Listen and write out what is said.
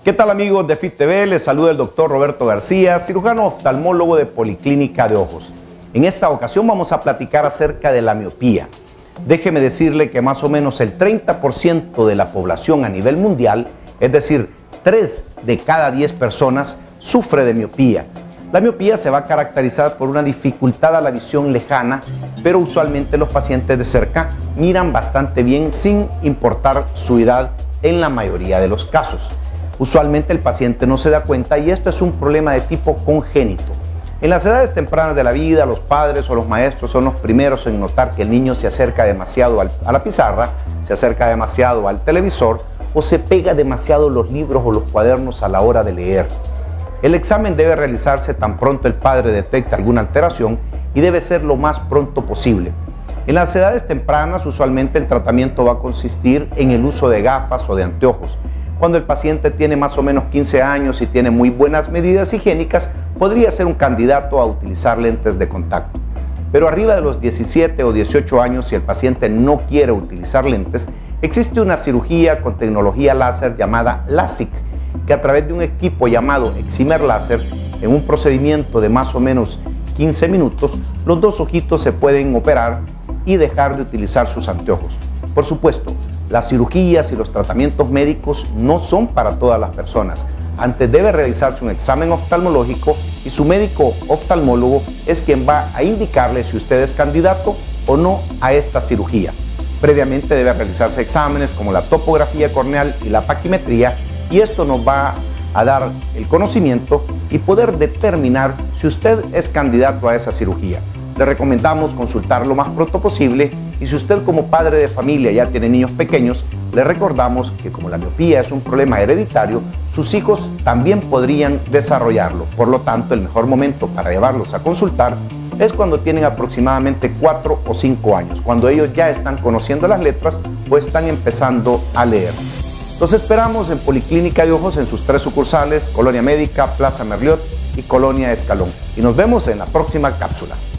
¿Qué tal amigos de FIT TV? Les saluda el doctor Roberto García, cirujano oftalmólogo de Policlínica de Ojos. En esta ocasión vamos a platicar acerca de la miopía. Déjeme decirle que más o menos el 30% de la población a nivel mundial, es decir, 3 de cada 10 personas, sufre de miopía. La miopía se va a caracterizar por una dificultad a la visión lejana, pero usualmente los pacientes de cerca miran bastante bien sin importar su edad en la mayoría de los casos. Usualmente el paciente no se da cuenta y esto es un problema de tipo congénito. En las edades tempranas de la vida, los padres o los maestros son los primeros en notar que el niño se acerca demasiado a la pizarra, se acerca demasiado al televisor o se pega demasiado los libros o los cuadernos a la hora de leer. El examen debe realizarse tan pronto el padre detecte alguna alteración y debe ser lo más pronto posible. En las edades tempranas, usualmente el tratamiento va a consistir en el uso de gafas o de anteojos. Cuando el paciente tiene más o menos 15 años y tiene muy buenas medidas higiénicas, podría ser un candidato a utilizar lentes de contacto. Pero arriba de los 17 o 18 años, si el paciente no quiere utilizar lentes, existe una cirugía con tecnología láser llamada LASIK, que a través de un equipo llamado Excimer Láser, en un procedimiento de más o menos 15 minutos, los dos ojitos se pueden operar y dejar de utilizar sus anteojos. Por supuesto, las cirugías y los tratamientos médicos no son para todas las personas. Antes debe realizarse un examen oftalmológico y su médico oftalmólogo es quien va a indicarle si usted es candidato o no a esta cirugía. Previamente debe realizarse exámenes como la topografía corneal y la paquimetría, y esto nos va a dar el conocimiento y poder determinar si usted es candidato a esa cirugía. Le recomendamos consultar lo más pronto posible, y si usted como padre de familia ya tiene niños pequeños, le recordamos que como la miopía es un problema hereditario, sus hijos también podrían desarrollarlo. Por lo tanto, el mejor momento para llevarlos a consultar es cuando tienen aproximadamente 4 o 5 años, cuando ellos ya están conociendo las letras o están empezando a leer. Los esperamos en Policlínica de Ojos en sus 3 sucursales, Colonia Médica, Plaza Merliot y Colonia Escalón. Y nos vemos en la próxima cápsula.